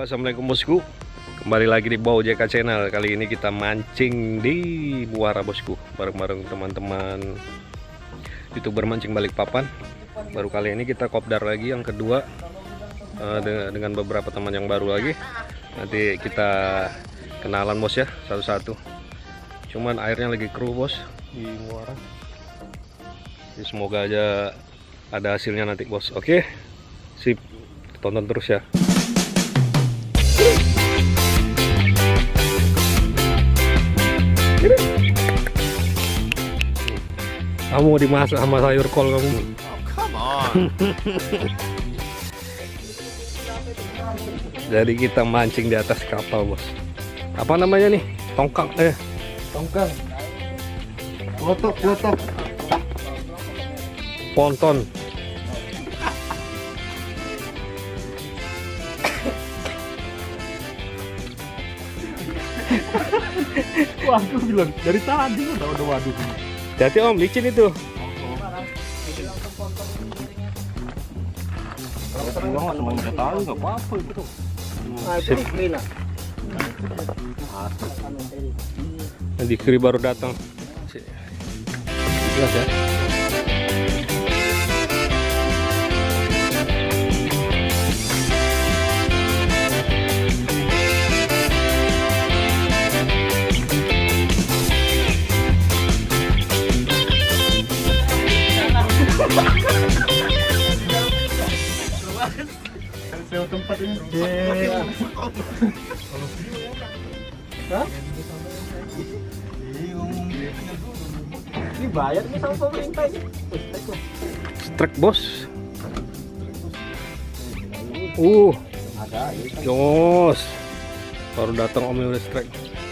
Assalamualaikum bosku. Kembali lagi di Bau JK Channel. Kali ini kita mancing di Muara bosku, bareng-bareng teman-teman YouTuber mancing Balikpapan. Baru kali ini kita kopdar lagi yang kedua dengan beberapa teman yang baru lagi. Nanti kita kenalan bos ya, satu-satu. Cuman airnya lagi keruh bos di Muara. Jadi semoga aja ada hasilnya nanti bos. Oke, sip, tonton terus ya. Kamu dimasak sama sayur kol kamu. Oh, come on. Jadi kita mancing di atas kapal bos. Apa namanya nih? Tongkang. Tongkang. Klotok. Ponton. Waduh bilang dari tadi udah waduh. Jadi om, licin itu. Kalau cuma udah tahu nggak apa-apa itu. Sip. Di kiri baru datang. Jelas ya. Sewa tempat ini. Hah? Ini bayar nih sama pemerintah ini. Strike bos. Ada. Jos. Baru datang om udah strike.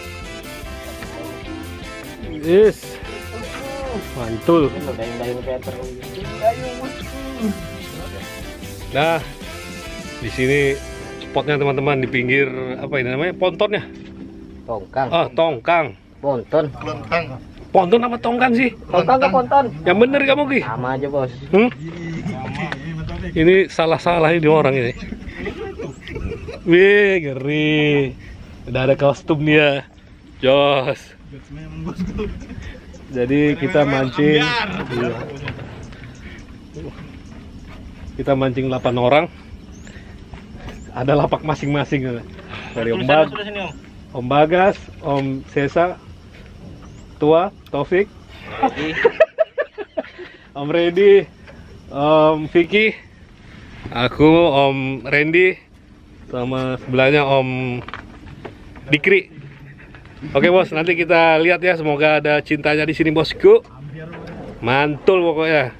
Yes. Mantul. Nah, di sini spotnya teman-teman di pinggir apa ini namanya? Pontonnya. Tongkang. Ah, tongkang. Ponton. Ponton apa tongkang sih? Tongkang ke ponton. Yang bener kamu Ki? Sama aja bos. Ini salah-salah ini orang ini. Wih, ngeri. Udah ada kostum dia. Jos. Jadi kita mancing. Kita mancing 8 orang. Ada lapak masing-masing dari Om Bagas, Om Sesa, Tua, Taufik, Om Reddy, Om Vicky, aku, Om Randy, sama sebelahnya Om Dikri. Oke bos, nanti kita lihat ya. Semoga ada cintanya di sini bosku. Mantul pokoknya.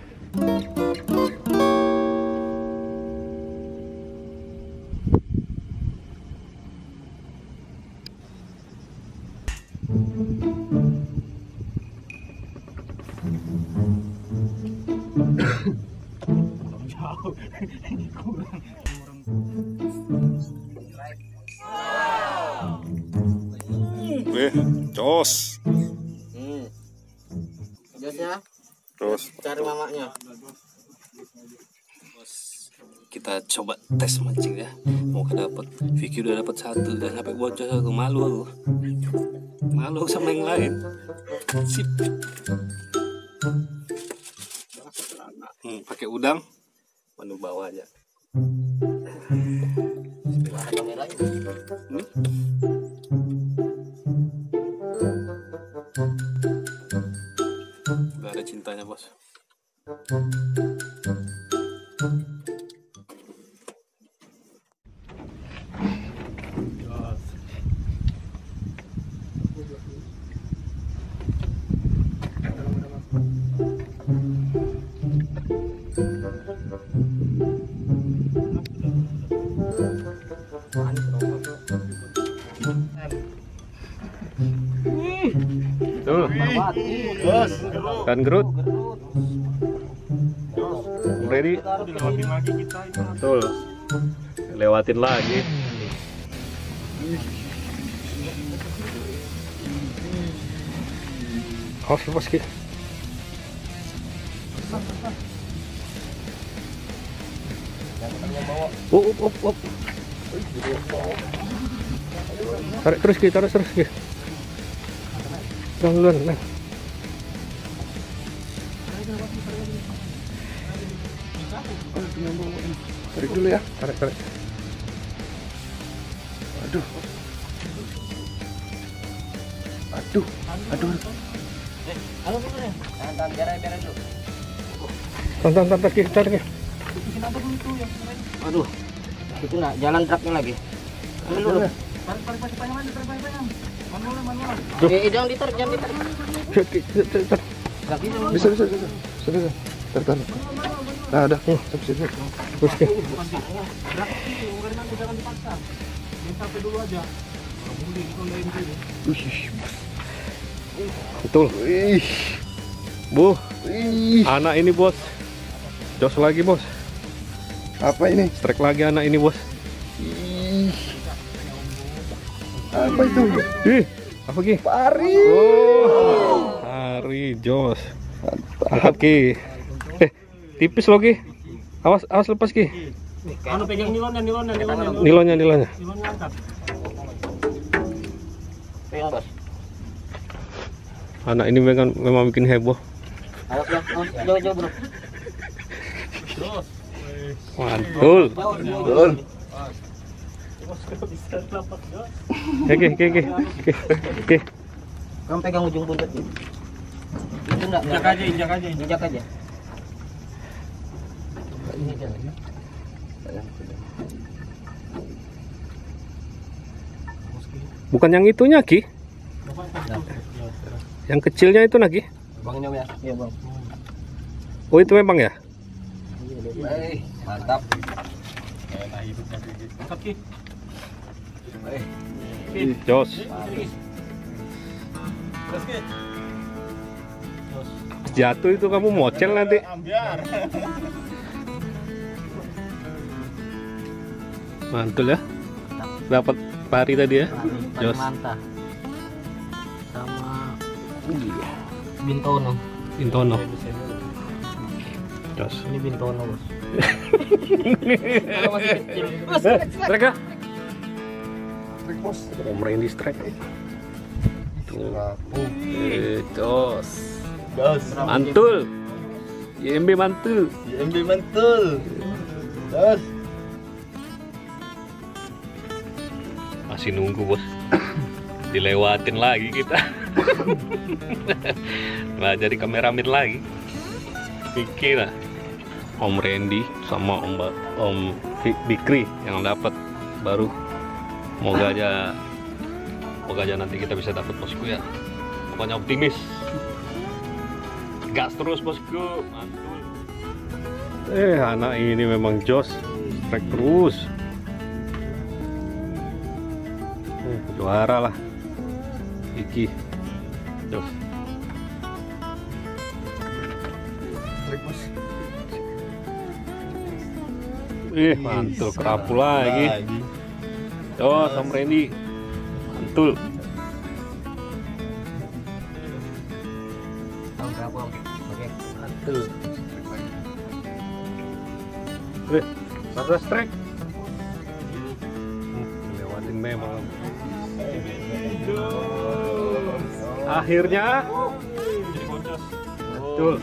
Jos. Jos ya. Terus Cari mamanya. kita coba tes mancing ya. Mau dapat. Vicky udah dapat satu dan sampai bocor aku malu sama yang lain. Sip. Pakai udang. Manu bawa aja. Ini. Udah ada cintanya bos. Tuh, kan gerut. Ready? Betul. Lewatin lagi. Awas bos Ki. Up. Tarik terus Ki, tarik terus Ki. Duluan, nah. Tarik dulu ya. Tarik, tarik. Aduh. Aduh. Aduh. Halo, bener ya? Tahan, biarin dulu. Tahan, Ki, tarik Ki. Aduh. Itu nak jalan truknya lagi. Ambil dulu. Duh. Jangan ditarik. Bisa. Tarik. Nah, udah. Siap. Terus Ki. Betul. Wih. Bu, Wih. anak ini bos. Jos lagi bos. Apa ini? Strike lagi anak ini bos. Ih. Apa itu? Ih, apa Ki? Pari. Oh, hari Jos. Angkat Ki. Tipis loh Ki. Awas lepas Ki. Anu pegang nilonnya. Nilonnya. Nilonnya angkat. Pegang, Bos. Anak ini memang bikin heboh. Awas, jauh, Bro. Mantul. Betul. Oke. Kamu pegang ujung buntut. Itu enggak. Injak aja. Ini jalan. Bukan yang itunya Ki. Yang kecilnya itu Ki. Bangnya ya. Iya, Bang. Oh, itu memang ya? Mantap. Angkat Ki. Jos. Jatuh itu kamu mocel nanti. Mantul ya. Dapat pari tadi ya. Jos. Mantap. Sama Bintono. Intono. Jos. Ini Bintono, Bos. Strike ya? Tarik, Bos. Om Randy strike. Jos. Mantul. YMB mantul. Das. Masih nunggu bos. Dilewatin lagi kita. Nah, jadi kameramen lagi. Pikir lah. Om Randy sama Om Bikri yang dapat baru. Moga aja nanti kita bisa dapat bosku ya. Pokoknya optimis. Gas terus bosku. Mantul. Anak ini memang jos. Strike terus. Juara lah. Iki. Jos. Tarik, Bos. Mantul kerapu lagi. Jos Om Randy. Mantul. Tahu berapa, Om? Oke. Mantul. Satu strike. Lewatin memang. Akhirnya. Betul.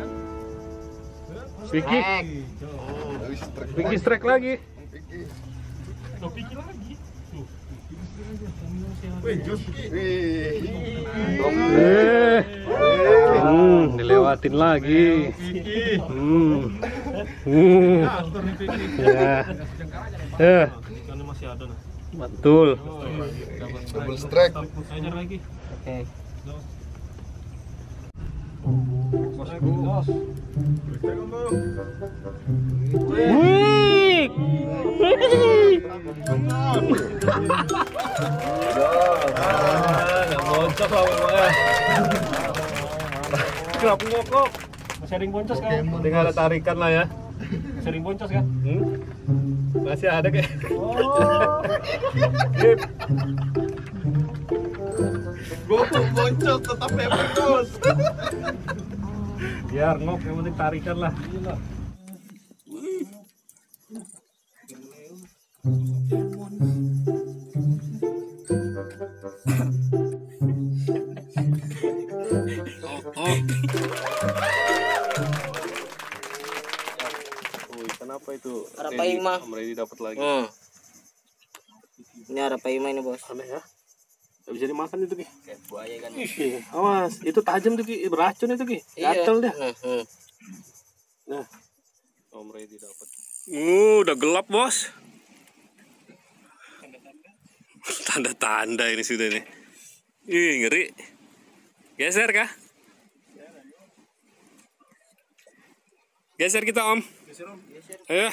Vicky strike lagi. Dilewatin lagi. Ya. Betul. Double strike. Oke. Wih. Boncos lah pokoknya. Kenapa ngokok? Sering boncos kan? Tinggal ada tarikan lah ya. Sering boncos kan? Masih ada kayak. Gue boncos tetap hebat, Bos. Biar ngok yang penting tarikan lah. itu. Arapaima. Om Reddy dapat lagi. Ini arapaima ini bos. Aneh ya. Gak bisa dimakan itu Ki. Kayak buaya kan. Ih, awas, itu tajam tuh Ki, beracun itu Ki. Gatel dah. Nah. Om Reddy dapat. Udah gelap bos. Tanda-tanda ini sudah nih. Ih, ngeri. Geser kah? Geser kita Om. Ayo.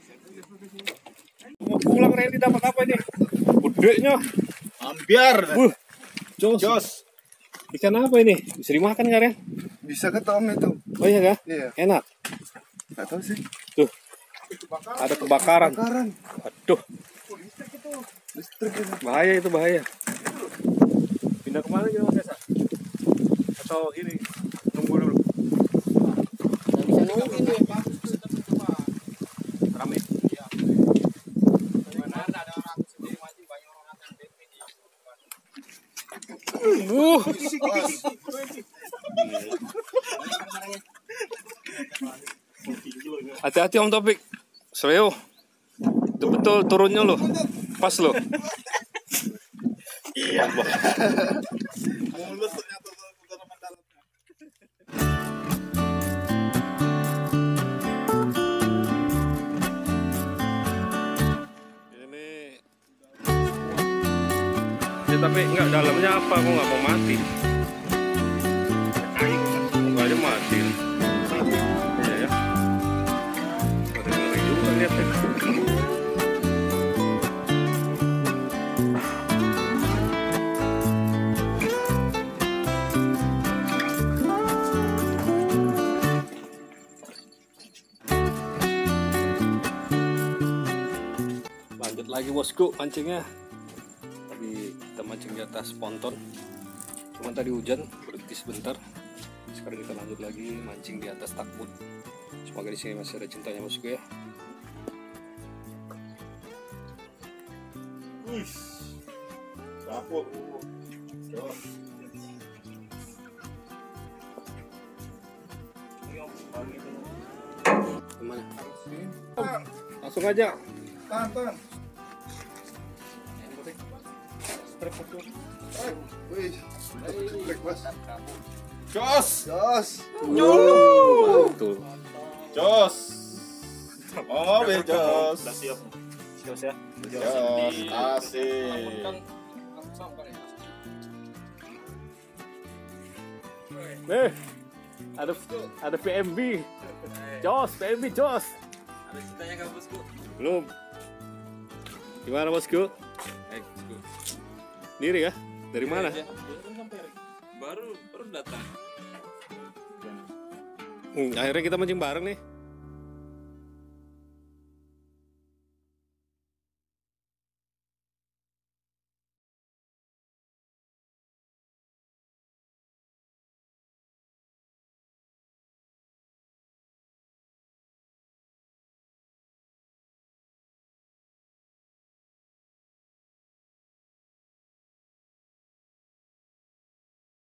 Mau pulang Reddy dapat apa ini? Gedenya. Ambiar. Jos. Ikan apa ini? Bisa dimakan nggak Ren? Bisa ketom itu. Oh iya kah? Iya. Enak. Gak tahu sih. Tuh. Ada kebakaran. Bakaran. Aduh. Listrik itu. Bahaya itu bahaya. Pindah kemana kita Mas Esa? Atau ini nunggu dulu? Nggak bisa nunggu ini. Rame. Hati-hati Om Topik. Sreo. Itu betul turunnya loh. Pas loh. Iya. Mulus ternyata kedalaman dalamnya. Ini. Ya tapi enggak dalamnya apa? Aku nggak mau mati. Enggak aja mati. Iya ya. Ngeri juga lihat deh. Lanjut lagi bosku mancingnya. Tadi kita mancing di atas ponton. Cuman tadi hujan berhenti sebentar. Sekarang kita lanjut lagi mancing di atas takbut. Semoga di sini masih ada cintanya bosku ya. Dapur. Gimana? Langsung aja. Tahan. Wih. Strek bos. Jos. Betul. Jos. Oh, Jos. Udah siap. Jos ya. Jos. Asik. Nih, ada PMB. Jos, PMB Jos. Ada cintanya nggak bosku? Belum. Gimana bosku? Bosku. Diri ya? Dari mana? Baru datang. Akhirnya kita mancing bareng nih.